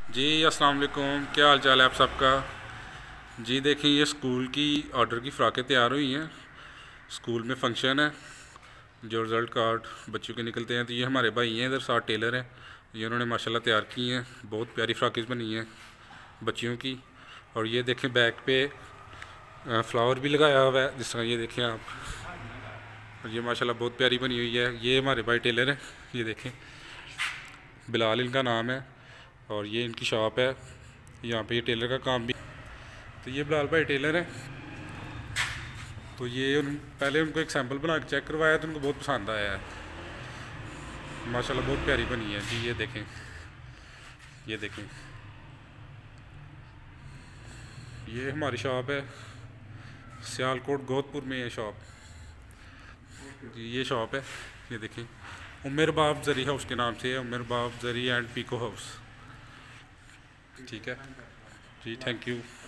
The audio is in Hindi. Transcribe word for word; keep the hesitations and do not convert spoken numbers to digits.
जी अस्सलाम वालेकुम, क्या हाल चाल है आप सबका। जी देखिए, ये स्कूल की ऑर्डर की फ़्राकें तैयार हुई हैं। स्कूल में फ़ंक्शन है, जो रिज़ल्ट कार्ड बच्चों के निकलते हैं। तो ये हमारे भाई हैं, इधर साथ टेलर हैं। ये उन्होंने माशाल्लाह तैयार की हैं, बहुत प्यारी फ़्राकें बनी हैं बच्चियों की। और ये देखें, बैक पे फ्लावर भी लगाया हुआ है, जिस तरह ये देखें आप। और ये माशाल्लाह बहुत प्यारी बनी हुई है। ये हमारे भाई टेलर हैं, ये देखें, बिलाल इनका नाम है। और ये इनकी शॉप है, यहाँ पे ये टेलर का काम भी। तो ये बिलाल भाई टेलर हैं। तो ये उन पहले उनको एक सैंपल बना के चेक करवाया, तो उनको बहुत पसंद आया है। माशाल्लाह बहुत प्यारी बनी है जी। ये देखें, ये देखें, ये हमारी शॉप है, सियालकोट गोहतपुर में ये शॉप जी। ये शॉप है, ये देखें, उमर बाब जरी हाउस के नाम से है, उमर बाब जरी एंड पीको हाउस। ठीक है जी, थैंक यू।